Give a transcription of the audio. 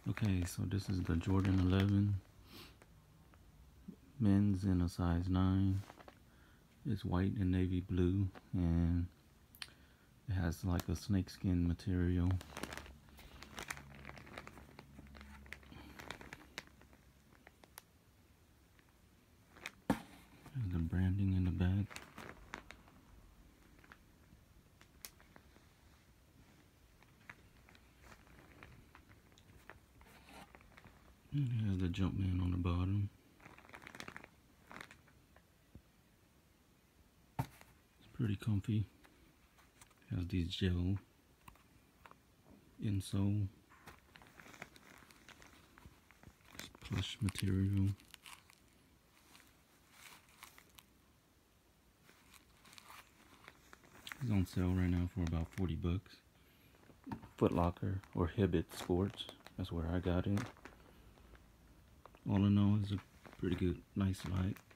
Okay, so this is the Jordan 11 men's in a size 9. It's white and navy blue, and it has like a snakeskin material. There's the branding in the back. And it has the Jumpman on the bottom. It's pretty comfy. It has these gel insole. It's plush material. It's on sale right now for about 40 bucks. Foot Locker or Hibbett Sports. That's where I got it. All in all, it's a pretty good, nice light.